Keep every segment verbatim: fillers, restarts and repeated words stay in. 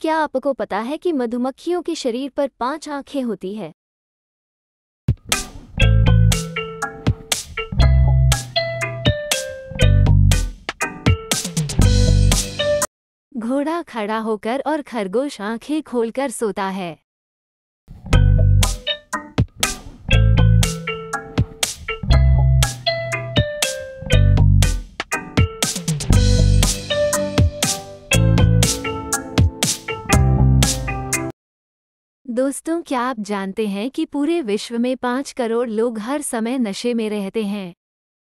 क्या आपको पता है कि मधुमक्खियों के शरीर पर पांच आंखें होती है? घोड़ा खड़ा होकर और खरगोश आंखें खोलकर सोता है। दोस्तों, क्या आप जानते हैं कि पूरे विश्व में पाँच करोड़ लोग हर समय नशे में रहते हैं?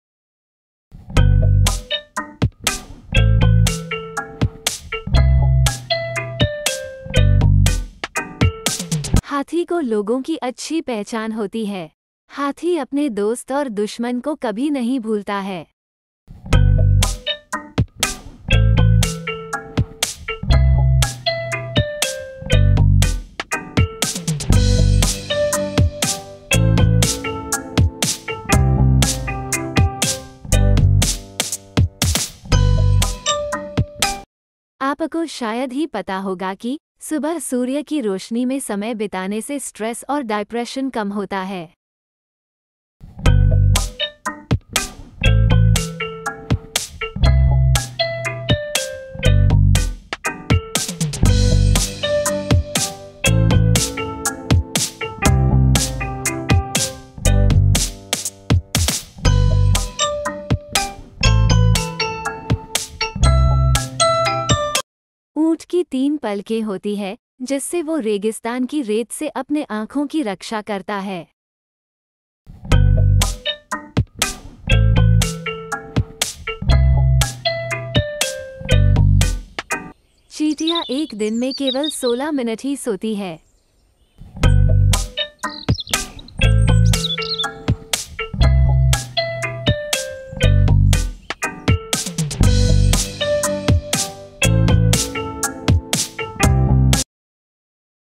हाथी को लोगों की अच्छी पहचान होती है। हाथी अपने दोस्त और दुश्मन को कभी नहीं भूलता है। आपको शायद ही पता होगा कि सुबह सूर्य की रोशनी में समय बिताने से स्ट्रेस और डिप्रेशन कम होता है। ऊंट की तीन पलकें होती है, जिससे वो रेगिस्तान की रेत से अपने आँखों की रक्षा करता है। चींटियां एक दिन में केवल सोलह मिनट ही सोती है।